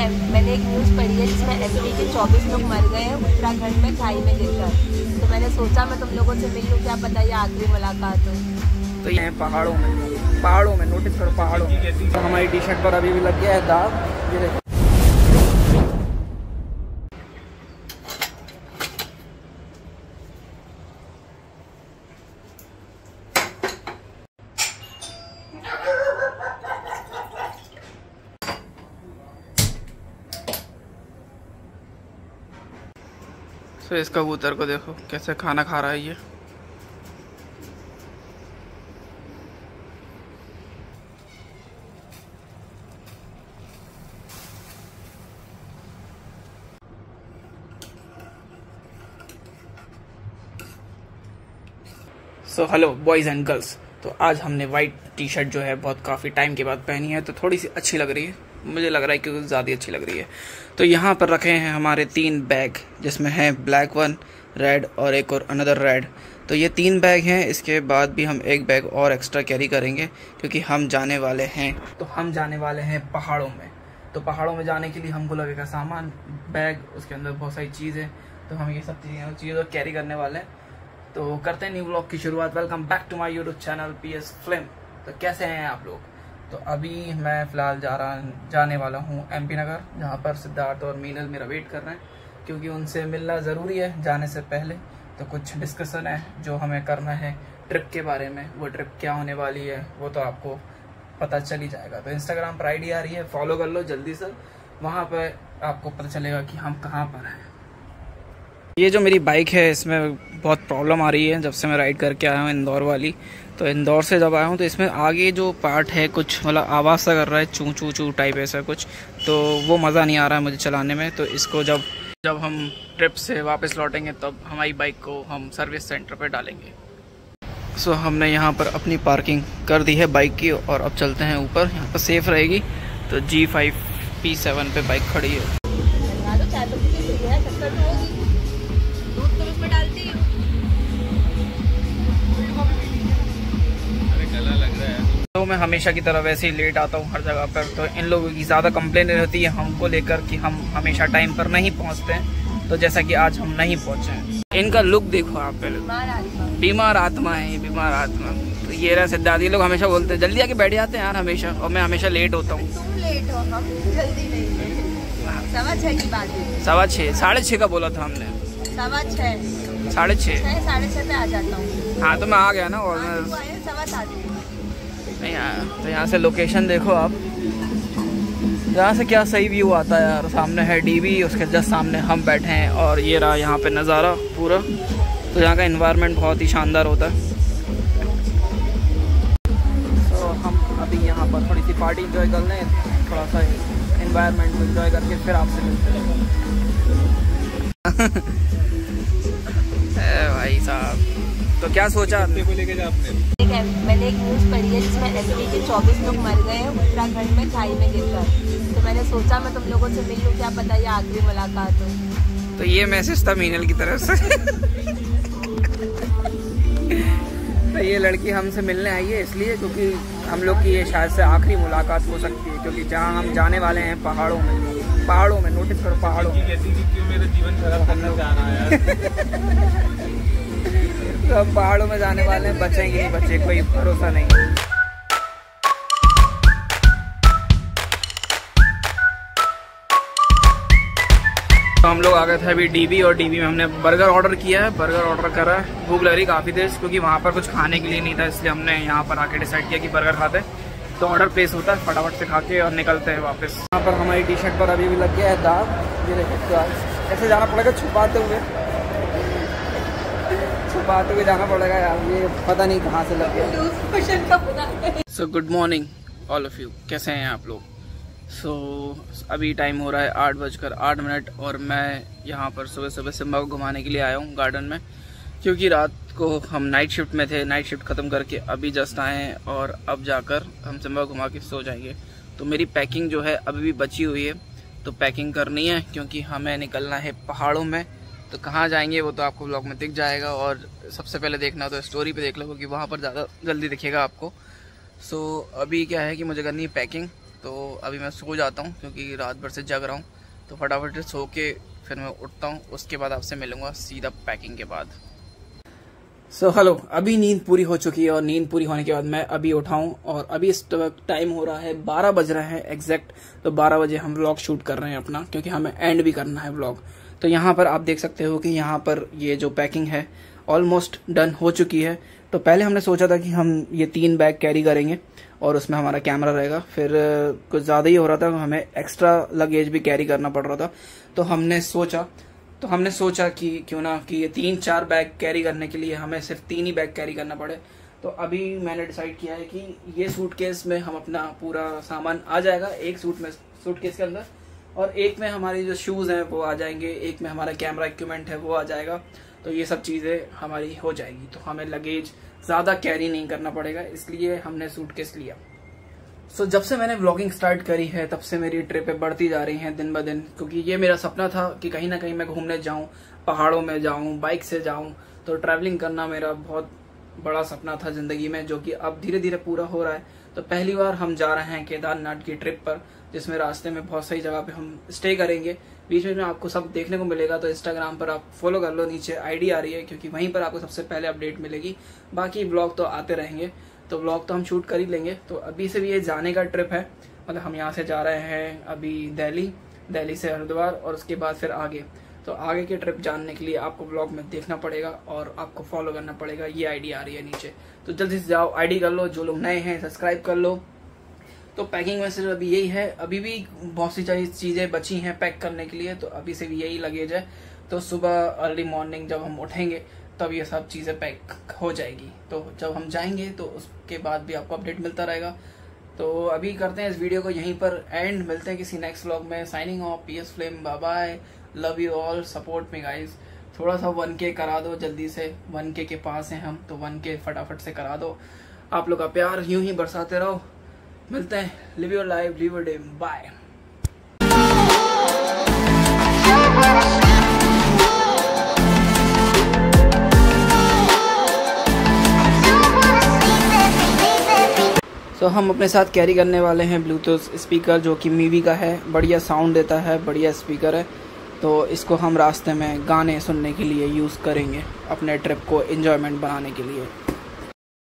मैंने एक न्यूज़ पढ़ी है जिसमें एमपी के 24 लोग मर गए हैं उत्तराखंड में खाई में गिरकर। तो मैंने सोचा मैं तुम लोगों से मिल लूँ, क्या पता ये आखिरी मुलाकात हो। तो ये पहाड़ों में नोटिस करो, पहाड़ों में। तो हमारी टी शर्ट पर अभी भी लग गया है दाग, ये देखो। तो इस कबूतर को देखो कैसे खाना खा रहा है ये। So hello boys and girls. तो आज हमने वाइट टी शर्ट जो है बहुत काफ़ी टाइम के बाद पहनी है, तो थोड़ी सी अच्छी लग रही है, मुझे लग रहा है कि कुछ ज़्यादा अच्छी लग रही है। तो यहाँ पर रखे हैं हमारे 3 बैग, जिसमें है ब्लैक वन, रेड और एक और अनदर रेड। तो ये 3 बैग हैं, इसके बाद भी हम एक बैग और एक्स्ट्रा कैरी करेंगे क्योंकि हम जाने वाले हैं पहाड़ों में। तो पहाड़ों में जाने के लिए हमको लगेगा सामान, बैग, उसके अंदर बहुत सारी चीज़ें, तो हम ये सब चीज़ें कैरी करने वाले हैं। तो करते हैं न्यू ब्लॉग की शुरुआत। Welcome back to my YouTube channel PS film. तो कैसे हैं आप लोग? तो अभी मैं फ़िलहाल जाने वाला हूँ MP नगर, जहाँ पर सिद्धार्थ और मीनल मेरा वेट कर रहे हैं क्योंकि उनसे मिलना ज़रूरी है जाने से पहले। तो कुछ डिस्कशन है जो हमें करना है ट्रिप के बारे में। वो ट्रिप क्या होने वाली है वो तो आपको पता चल ही जाएगा। तो इंस्टाग्राम पर ID आ रही है, फॉलो कर लो जल्दी से, वहाँ पर आपको पता चलेगा कि हम कहाँ पर हैं। ये जो मेरी बाइक है इसमें बहुत प्रॉब्लम आ रही है जब से मैं राइड करके आया हूँ इंदौर वाली। तो इंदौर से जब आया हूँ तो इसमें आगे जो पार्ट है कुछ मतलब आवाज़ सा कर रहा है, चू चू चू टाइप ऐसा कुछ, तो वो मज़ा नहीं आ रहा है मुझे चलाने में। तो इसको जब हम ट्रिप से वापस लौटेंगे तब हमारी बाइक को हम सर्विस सेंटर पे डालेंगे। सो हमने यहाँ पर अपनी पार्किंग कर दी है बाइक की और अब चलते हैं ऊपर, यहाँ पर सेफ़ रहेगी। तो G5 P7 पे बाइक खड़ी है। तो मैं हमेशा की तरह वैसे ही लेट आता हूँ हर जगह पर। तो इन लोगों की ज़्यादा कंप्लेन रहती है हमको लेकर कि हम हमेशा टाइम पर नहीं पहुँचते हैं। तो जैसा कि आज हम नहीं पहुँचे हैं। इनका लुक देखो आप पहले, बीमार आत्मा है ये, बीमार आत्मा। तो ये रहा सिद्धार्थ, ये लोग हमेशा बोलते हैं जल्दी आके बैठ जाते हैं यार हमेशा, और मैं हमेशा लेट होता हूँ। 6:15 6:30 का बोला था हमने, 6:30 6:30 पे आ जाता हूँ। हाँ तो मैं आ गया ना। और नहीं आया। तो यहाँ से लोकेशन देखो आप, यहाँ से क्या सही व्यू आता है यार। सामने है DB, उसके जस्ट सामने हम बैठे हैं और ये रहा यहाँ पे नज़ारा पूरा। तो यहाँ का एनवायरनमेंट बहुत ही शानदार होता है। तो हम अभी यहाँ पर थोड़ी सी पार्टी इंजॉय कर लें, थोड़ा सा एनवायरनमेंट को इंजॉय करके फिर आपसे मिलते हैं। भाई साहब, तो क्या सोचा आपने को लेके आपने? मैंने एक न्यूज़ पढ़ी है जिसमें एमपी के 24 लोग मर गए हैं उत्तराखंड में खाई में गिरकर। तो मैंने सोचा मैं तुम लोगों से मिल लूँ, क्या पता ये आखिरी मुलाकात हो। तो ये मैसेज था मीनल की तरफ से। तो ये लड़की हमसे मिलने आई है इसलिए क्योंकि हम लोग की ये शायद से आखिरी मुलाकात हो सकती है, क्योंकि जहाँ हम जाने वाले हैं पहाड़ों में नोटिस करो, पहाड़ों में। क्यों मेरा जीवन खराब करना चाह रहा है? तो हम पहाड़ों में जाने वाले हैं, बचेंगे नहीं बचे कोई भरोसा नहीं। तो हम लोग आ गए थे अभी DB, और DB में हमने बर्गर ऑर्डर किया है, बर्गर ऑर्डर करा है। भूख लग रही काफ़ी देर क्योंकि वहाँ पर कुछ खाने के लिए नहीं था, इसलिए हमने यहाँ पर आके डिसाइड किया कि बर्गर खाते हैं। तो ऑर्डर प्लेस होता है, फटाफट से खा के और निकलते हैं वापस। यहाँ पर हमारी टी शर्ट पर अभी भी लग गया है दाग, ये देखिए। ऐसे जाना पड़ेगा छुपाते हुए जाना पड़ेगा यार, ये पता नहीं कहाँ से लग गया। So good morning all of you, कैसे हैं आप लोग? सो अभी टाइम हो रहा है 8:08 और मैं यहाँ पर सुबह सिम्बा को घुमाने के लिए आया हूँ गार्डन में, क्योंकि रात को हम नाइट शिफ्ट में थे। नाइट शिफ्ट ख़त्म करके अभी जस्ट आए हैं और अब जाकर हम सिम्बा को घुमा के सो जाएंगे। तो मेरी पैकिंग जो है अभी भी बची हुई है, तो पैकिंग करनी है क्योंकि हमें निकलना है पहाड़ों में। तो कहाँ जाएंगे वो तो आपको ब्लॉग में दिख जाएगा, और सबसे पहले देखना तो स्टोरी पे देख लो क्योंकि वहाँ पर ज़्यादा जल्दी दिखेगा आपको। सो अभी क्या है कि मुझे करनी है पैकिंग, तो अभी मैं सो जाता हूँ क्योंकि रात भर से जग रहा हूँ। तो फटाफट सो के फिर मैं उठता हूँ, उसके बाद आपसे मिलूँगा सीधा पैकिंग के बाद। हेलो, अभी नींद पूरी हो चुकी है और नींद पूरी होने के बाद मैं अभी उठाऊं और अभी इस वक्त टाइम हो रहा है 12 बज रहे हैं एग्जैक्ट। तो 12 बजे हम व्लॉग शूट कर रहे हैं अपना, क्योंकि हमें एंड भी करना है व्लॉग। तो यहाँ पर आप देख सकते हो कि यहाँ पर ये जो पैकिंग है ऑलमोस्ट डन हो चुकी है। तो पहले हमने सोचा था कि हम ये 3 बैग कैरी करेंगे और उसमें हमारा कैमरा रहेगा, फिर कुछ ज़्यादा ही हो रहा था, हमें एक्स्ट्रा लगेज भी कैरी करना पड़ रहा था। तो हमने सोचा कि क्यों ना कि ये 3-4 बैग कैरी करने के लिए हमें सिर्फ 3 ही बैग कैरी करना पड़े। तो अभी मैंने डिसाइड किया है कि ये सूटकेस में हम अपना पूरा सामान आ जाएगा, एक सूटकेस के अंदर, और एक में हमारी जो शूज़ हैं वो आ जाएंगे, एक में हमारा कैमरा इक्विपमेंट है वो आ जाएगा। तो ये सब चीज़ें हमारी हो जाएगी, तो हमें लगेज ज़्यादा कैरी नहीं करना पड़ेगा, इसलिए हमने सूटकेस लिया। जब से मैंने व्लॉगिंग स्टार्ट करी है तब से मेरी ट्रिपें बढ़ती जा रही हैं दिन ब दिन, क्योंकि ये मेरा सपना था कि कहीं ना कहीं मैं घूमने जाऊं, पहाड़ों में जाऊं, बाइक से जाऊं। तो ट्रैवलिंग करना मेरा बहुत बड़ा सपना था ज़िंदगी में, जो कि अब धीरे धीरे पूरा हो रहा है। तो पहली बार हम जा रहे हैं केदारनाथ की ट्रिप पर, जिसमें रास्ते में बहुत सही जगह पे हम स्टे करेंगे। बीच में आपको सब देखने को मिलेगा, तो इंस्टाग्राम पर आप फॉलो कर लो, नीचे आईडी आ रही है, क्योंकि वहीं पर आपको सबसे पहले अपडेट मिलेगी। बाकी ब्लॉग तो आते रहेंगे, तो व्लॉग तो हम शूट कर ही लेंगे। तो अभी से भी ये जाने का ट्रिप है, मतलब हम यहाँ से जा रहे हैं अभी दिल्ली से हरिद्वार और उसके बाद फिर आगे। तो आगे के ट्रिप जानने के लिए आपको व्लॉग में देखना पड़ेगा और आपको फॉलो करना पड़ेगा। ये आईडी आ रही है नीचे, तो जल्दी से जाओ, आईडी कर लो। जो लोग नए हैं सब्सक्राइब कर लो। तो पैकिंग में सिर्फ अभी यही है, अभी भी बहुत सी चीज़ें बची हैं पैक करने के लिए, तो अभी से भी यही लगेज है। तो सुबह अर्ली मॉर्निंग जब हम उठेंगे तब ये सब चीज़ें पैक हो जाएगी। तो जब हम जाएंगे तो उसके बाद भी आपको अपडेट मिलता रहेगा। तो अभी करते हैं इस वीडियो को यहीं पर एंड, मिलते हैं किसी नेक्स्ट व्लॉग में। Signing off, PS Flame, bye bye, love you all, support me guys. थोड़ा सा 1K करा दो जल्दी से, 1K के पास हैं हम, तो 1K फटाफट से करा दो। आप लोग का प्यार यूं ही बरसाते रहो। मिलते हैं, live your life, live your day, bye. हम अपने साथ कैरी करने वाले हैं ब्लूटूथ स्पीकर, जो कि मीवी का है, बढ़िया साउंड देता है, बढ़िया स्पीकर है। तो इसको हम रास्ते में गाने सुनने के लिए यूज़ करेंगे, अपने ट्रिप को एंजॉयमेंट बनाने के लिए।